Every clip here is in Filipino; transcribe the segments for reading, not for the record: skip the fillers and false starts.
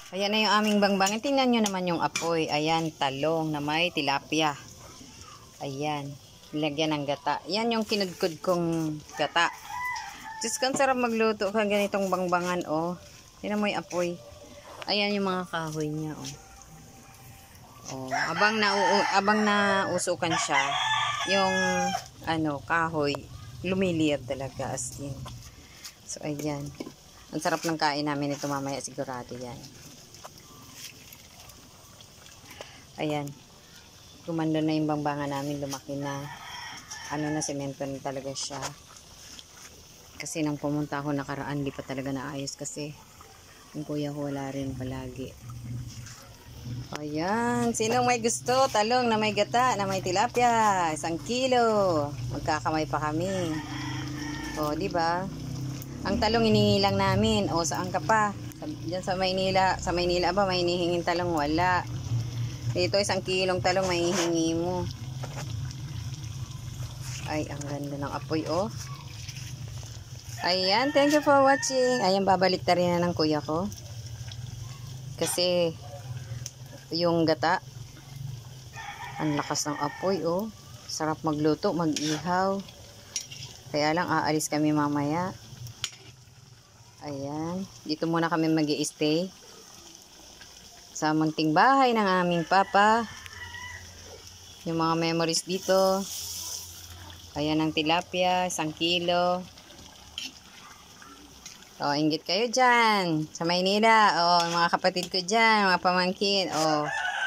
Ayan na yung aming bangbang. Tingnan nyo naman yung apoy. Ayan, talong na may tilapia. Ayan. Lagyan ng gata. Yan yung kinudkod kong gata. Diyos ko, sarap magluto ka ganitong bangbangan, oh. Tingnan mo yung apoy. Ayan yung mga kahoy niya, oh. Oh, abang nausukan siya, yung kahoy, lumiliyab talaga as in. So, ayan. Ang sarap ng kain namin ito mamaya, sigurado yan. Ayan. Gumanda na yung bangbangan namin, lumaki na. Na semento na talaga siya. Kasi nang pumunta ako nakaraan, di pa talaga naayos kasi yung kuya ko wala rin palagi. Ayan, sinong may gusto? Talong na may gata, na may tilapia, 1 kilo. Magkakamay pa kami. O, di ba? Ang talong inihingi lang namin. O, saan ka pa? Diyan sa Maynila. Sa Maynila ba may hinihinging talong? Wala. Dito 1 kilong talong may hihingi mo. Ay, ang ganda ng apoy, oh. Ayan, thank you for watching. Ayan, babalik ta rin na ng kuya ko. Kasi yung gata, ang lakas ng apoy, oh. Sarap magluto, mag-ihaw. Kaya lang, aalis kami mamaya. Ayan. Dito muna kami mag-i-stay. Sa munting bahay ng aming papa. Yung mga memories dito. Ayan ang tilapia, 1 kilo. O, inggit kayo dyan. Sa Maynila. O, mga kapatid ko dyan, mga pamangkin. O.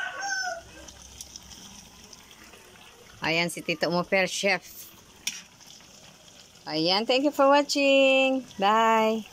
Ayan si Tito Mofer, chef. Ayan, thank you for watching. Bye.